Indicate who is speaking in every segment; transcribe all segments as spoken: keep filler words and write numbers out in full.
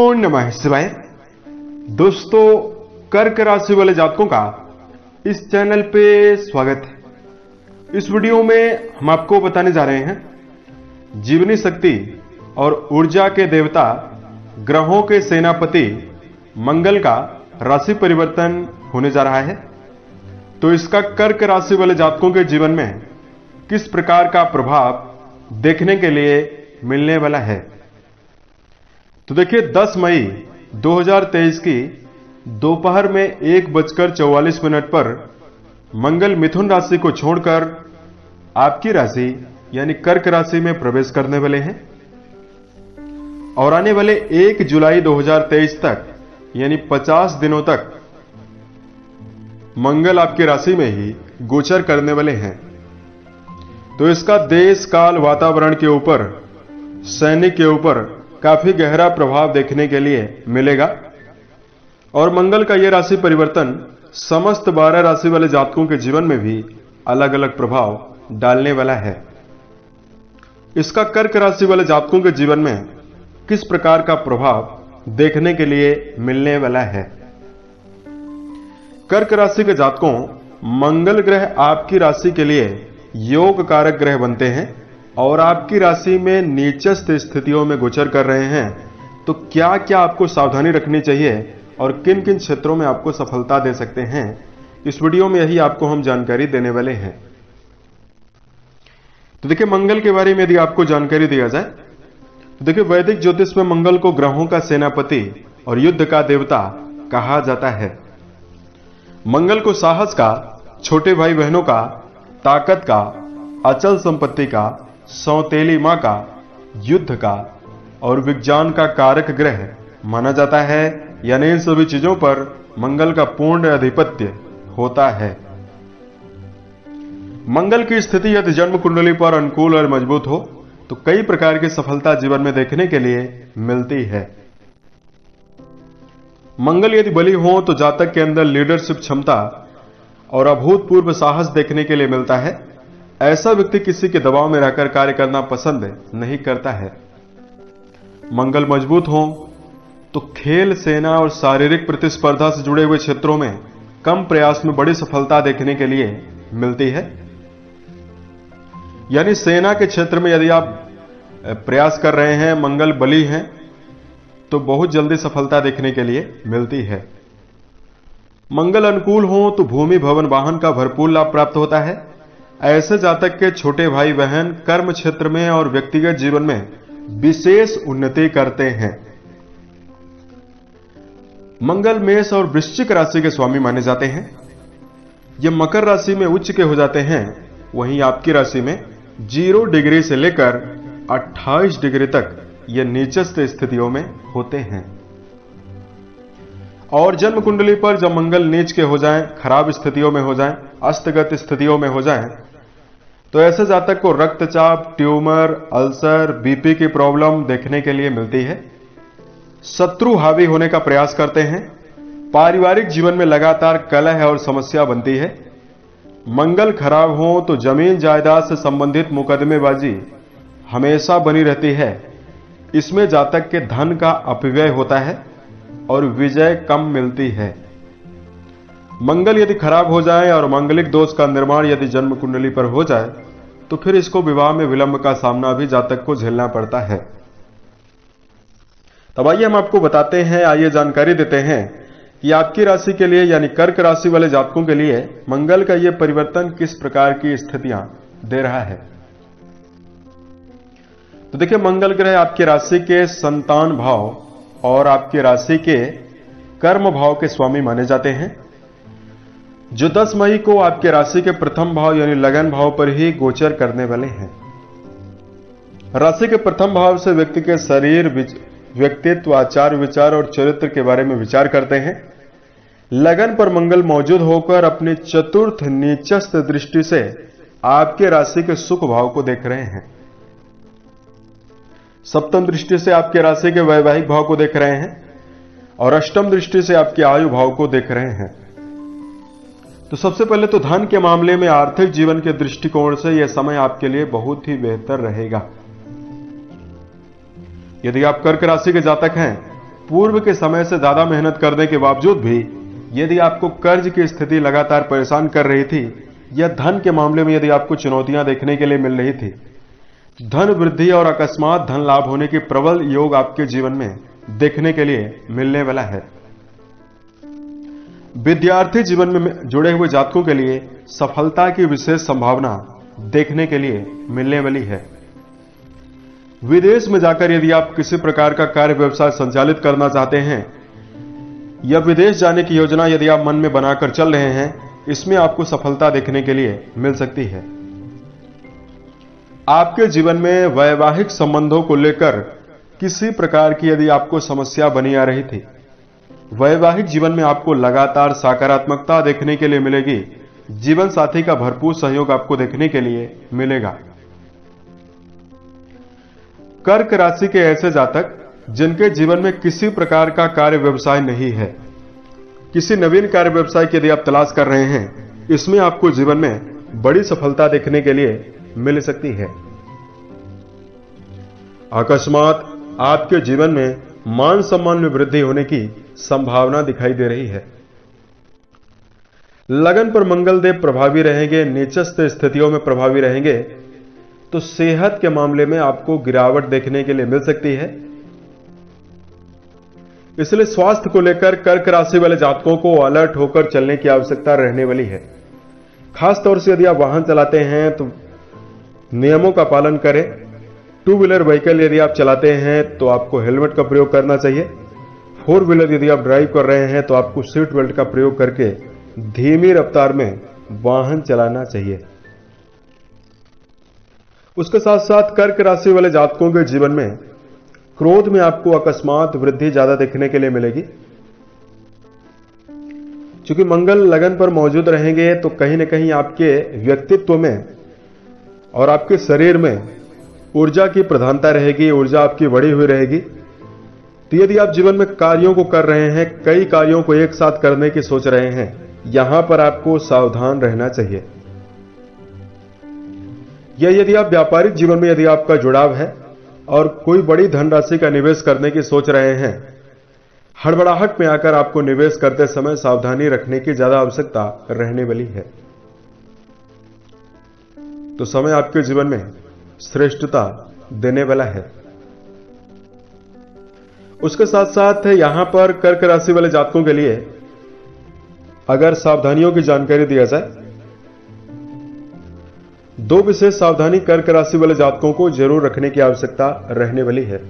Speaker 1: ओम नमः शिवाय। दोस्तों, कर्क राशि वाले जातकों का इस चैनल पे स्वागत है। इस वीडियो में हम आपको बताने जा रहे हैं जीवनी शक्ति और ऊर्जा के देवता ग्रहों के सेनापति मंगल का राशि परिवर्तन होने जा रहा है। तो इसका कर्क राशि वाले जातकों के जीवन में किस प्रकार का प्रभाव देखने के लिए मिलने वाला है। तो देखिए, दस मई दो हज़ार तेईस की दोपहर में एक बजकर चौवालीस मिनट पर मंगल मिथुन राशि को छोड़कर आपकी राशि यानी कर्क राशि में प्रवेश करने वाले हैं और आने वाले एक जुलाई दो हज़ार तेईस तक यानी पचास दिनों तक मंगल आपकी राशि में ही गोचर करने वाले हैं। तो इसका देश काल वातावरण के ऊपर, सैनिक के ऊपर काफी गहरा प्रभाव देखने के लिए मिलेगा और मंगल का यह राशि परिवर्तन समस्त बारह राशि वाले जातकों के जीवन में भी अलग अलग प्रभाव डालने वाला है। इसका कर्क राशि वाले जातकों के जीवन में किस प्रकार का प्रभाव देखने के लिए मिलने वाला है। कर्क राशि के जातकों, मंगल ग्रह आपकी राशि के लिए योग कारक ग्रह बनते हैं और आपकी राशि में नीचस्थ स्थितियों में गोचर कर रहे हैं। तो क्या क्या आपको सावधानी रखनी चाहिए और किन किन क्षेत्रों में आपको सफलता दे सकते हैं, इस वीडियो में यही आपको हम जानकारी देने वाले हैं। तो देखिए, मंगल के बारे में यदि आपको जानकारी दिया जाए तो देखिए, वैदिक ज्योतिष में मंगल को ग्रहों का सेनापति और युद्ध का देवता कहा जाता है। मंगल को साहस का, छोटे भाई बहनों का, ताकत का, अचल संपत्ति का, सौतेली मां का, युद्ध का और विज्ञान का कारक ग्रह माना जाता है। यानी इन सभी चीजों पर मंगल का पूर्ण आधिपत्य होता है। मंगल की स्थिति यदि जन्म कुंडली पर अनुकूल और मजबूत हो तो कई प्रकार की सफलता जीवन में देखने के लिए मिलती है। मंगल यदि बली हो तो जातक के अंदर लीडरशिप क्षमता और अभूतपूर्व साहस देखने के लिए मिलता है। ऐसा व्यक्ति किसी के दबाव में रहकर कार्य करना पसंद नहीं करता है। मंगल मजबूत हो तो खेल, सेना और शारीरिक प्रतिस्पर्धा से जुड़े हुए क्षेत्रों में कम प्रयास में बड़ी सफलता देखने के लिए मिलती है। यानी सेना के क्षेत्र में यदि आप प्रयास कर रहे हैं, मंगल बली हैं, तो बहुत जल्दी सफलता देखने के लिए मिलती है। मंगल अनुकूल हो तो भूमि, भवन, वाहन का भरपूर लाभ प्राप्त होता है। ऐसे जातक के छोटे भाई बहन कर्म क्षेत्र में और व्यक्तिगत जीवन में विशेष उन्नति करते हैं। मंगल मेष और वृश्चिक राशि के स्वामी माने जाते हैं। ये मकर राशि में उच्च के हो जाते हैं, वहीं आपकी राशि में जीरो डिग्री से लेकर अट्ठाईस डिग्री तक ये नीचस्थ स्थितियों में होते हैं। और जन्म कुंडली पर जब मंगल नीच के हो जाएं, खराब स्थितियों में हो जाएं, अस्तगत स्थितियों में हो जाएं, तो ऐसे जातक को रक्तचाप, ट्यूमर, अल्सर, बीपी की प्रॉब्लम देखने के लिए मिलती है। शत्रु हावी होने का प्रयास करते हैं। पारिवारिक जीवन में लगातार कलह और समस्या बनती है। मंगल खराब हो तो जमीन जायदाद से संबंधित मुकदमेबाजी हमेशा बनी रहती है। इसमें जातक के धन का अपव्यय होता है और विजय कम मिलती है। मंगल यदि खराब हो जाए और मांगलिक दोष का निर्माण यदि जन्म कुंडली पर हो जाए तो फिर इसको विवाह में विलंब का सामना भी जातक को झेलना पड़ता है। तब आइए हम आपको बताते हैं, आइए जानकारी देते हैं कि आपकी राशि के लिए यानी कर्क राशि वाले जातकों के लिए मंगल का यह परिवर्तन किस प्रकार की स्थितियां दे रहा है। तो देखिए, मंगल ग्रह आपकी राशि के संतान भाव और आपकी राशि के कर्म भाव के स्वामी माने जाते हैं, जो दस मई को आपके राशि के प्रथम भाव यानी लगन भाव पर ही गोचर करने वाले हैं। राशि के प्रथम भाव से व्यक्ति के शरीर, व्यक्तित्व, आचार विचार और चरित्र के बारे में विचार करते हैं। लगन पर मंगल मौजूद होकर अपनी चतुर्थ नीचस्थ दृष्टि से आपके राशि के सुख भाव को देख रहे हैं। सप्तम दृष्टि से आपके राशि के वैवाहिक भाव को देख रहे हैं और अष्टम दृष्टि से आपके आयु भाव को देख रहे हैं। तो सबसे पहले तो धन के मामले में आर्थिक जीवन के दृष्टिकोण से यह समय आपके लिए बहुत ही बेहतर रहेगा। यदि आप कर्क राशि के जातक हैं पूर्व के समय से ज्यादा मेहनत करने के बावजूद भी यदि आपको कर्ज की स्थिति लगातार परेशान कर रही थी या धन के मामले में यदि आपको चुनौतियां देखने के लिए मिल रही थी, धन वृद्धि और अकस्मात धन लाभ होने की प्रबल योग आपके जीवन में देखने के लिए मिलने वाला है। विद्यार्थी जीवन में जुड़े हुए जातकों के लिए सफलता की विशेष संभावना देखने के लिए मिलने वाली है। विदेश में जाकर यदि आप किसी प्रकार का कार्य व्यवसाय संचालित करना चाहते हैं या विदेश जाने की योजना यदि आप मन में बनाकर चल रहे हैं, इसमें आपको सफलता देखने के लिए मिल सकती है। आपके जीवन में वैवाहिक संबंधों को लेकर किसी प्रकार की यदि आपको समस्या बनी आ रही थी, वैवाहिक जीवन में आपको लगातार सकारात्मकता देखने के लिए मिलेगी। जीवन साथी का भरपूर सहयोग आपको देखने के लिए मिलेगा। कर्क राशि के ऐसे जातक जिनके जीवन में किसी प्रकार का कार्य व्यवसाय नहीं है, किसी नवीन कार्य व्यवसाय की यदि आप तलाश कर रहे हैं, इसमें आपको जीवन में बड़ी सफलता देखने के लिए मिल सकती है। अकस्मात आपके जीवन में मान सम्मान में वृद्धि होने की संभावना दिखाई दे रही है। लगन पर मंगल देव प्रभावी रहेंगे, नीचस्थ स्थितियों में प्रभावी रहेंगे, तो सेहत के मामले में आपको गिरावट देखने के लिए मिल सकती है। इसलिए स्वास्थ्य को लेकर कर्क राशि वाले जातकों को अलर्ट होकर चलने की आवश्यकता रहने वाली है। खासतौर से यदि आप वाहन चलाते हैं तो नियमों का पालन करें। टू व्हीलर व्हीकल यदि आप चलाते हैं तो आपको हेलमेट का प्रयोग करना चाहिए। फोर व्हीलर यदि आप ड्राइव कर रहे हैं तो आपको सीट बेल्ट का प्रयोग करके धीमी रफ्तार में वाहन चलाना चाहिए। उसके साथ साथ कर्क राशि वाले जातकों के जीवन में क्रोध में आपको अकस्मात वृद्धि ज्यादा देखने के लिए मिलेगी। चूंकि मंगल लगन पर मौजूद रहेंगे तो कहीं ना कहीं आपके व्यक्तित्व में और आपके शरीर में ऊर्जा की प्रधानता रहेगी, ऊर्जा आपकी बढ़ी हुई रहेगी। तो यदि आप जीवन में कार्यों को कर रहे हैं, कई कार्यों को एक साथ करने की सोच रहे हैं, यहां पर आपको सावधान रहना चाहिए। या यदि आप व्यापारिक जीवन में यदि आपका जुड़ाव है और कोई बड़ी धनराशि का निवेश करने की सोच रहे हैं, हड़बड़ाहट में आकर आपको निवेश करते समय सावधानी रखने की ज्यादा आवश्यकता रहने वाली है। तो समय आपके जीवन में श्रेष्ठता देने वाला है। उसके साथ साथ यहां पर कर्क राशि वाले जातकों के लिए अगर सावधानियों की जानकारी दिया जाए, दो विशेष सावधानी कर्क राशि वाले जातकों को जरूर रखने की आवश्यकता रहने वाली है।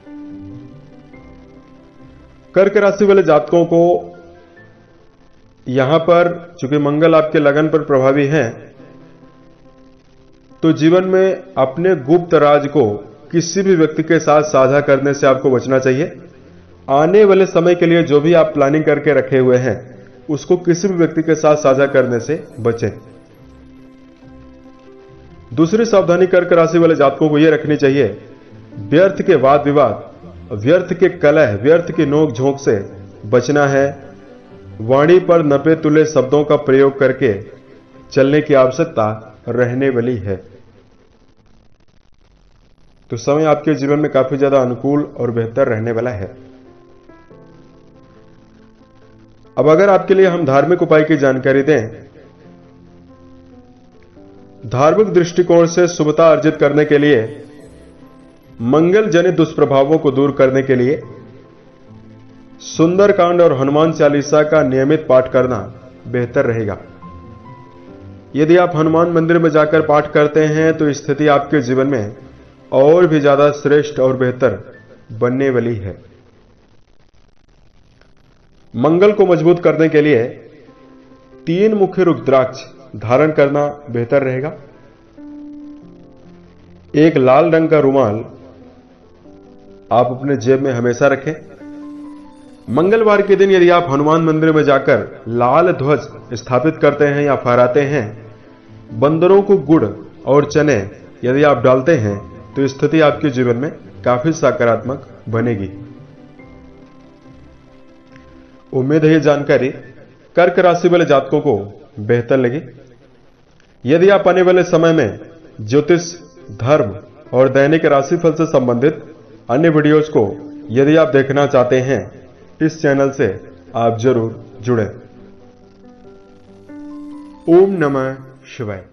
Speaker 1: कर्क राशि वाले जातकों को यहां पर चूंकि मंगल आपके लगन पर प्रभावी हैं, तो जीवन में अपने गुप्त राज को किसी भी व्यक्ति के साथ साझा करने से आपको बचना चाहिए। आने वाले समय के लिए जो भी आप प्लानिंग करके रखे हुए हैं, उसको किसी भी व्यक्ति के साथ साझा करने से बचें। दूसरी सावधानी कर्क राशि वाले जातकों को यह रखनी चाहिए, व्यर्थ के वाद विवाद, व्यर्थ के कलह, व्यर्थ की नोक झोंक से बचना है। वाणी पर नपे तुले शब्दों का प्रयोग करके चलने की आवश्यकता रहने वाली है। तो समय आपके जीवन में काफी ज्यादा अनुकूल और बेहतर रहने वाला है। अब अगर आपके लिए हम धार्मिक उपाय की जानकारी दें, धार्मिक दृष्टिकोण से शुभता अर्जित करने के लिए, मंगल जनित दुष्प्रभावों को दूर करने के लिए सुंदरकांड और हनुमान चालीसा का नियमित पाठ करना बेहतर रहेगा। यदि आप हनुमान मंदिर में जाकर पाठ करते हैं तो स्थिति आपके जीवन में और भी ज्यादा श्रेष्ठ और बेहतर बनने वाली है। मंगल को मजबूत करने के लिए तीन मुख्य रुद्राक्ष धारण करना बेहतर रहेगा। एक लाल रंग का रुमाल आप अपने जेब में हमेशा रखें। मंगलवार के दिन यदि आप हनुमान मंदिर में जाकर लाल ध्वज स्थापित करते हैं या फहराते हैं, बंदरों को गुड़ और चने यदि आप डालते हैं, तो स्थिति आपके जीवन में काफी सकारात्मक बनेगी। उम्मीद है ये जानकारी कर्क राशि वाले जातकों को बेहतर लगी। यदि आप आने वाले समय में ज्योतिष, धर्म और दैनिक राशिफल से संबंधित अन्य वीडियोज को यदि आप देखना चाहते हैं इस चैनल से आप जरूर जुड़ें। ओम नमः शिवाय।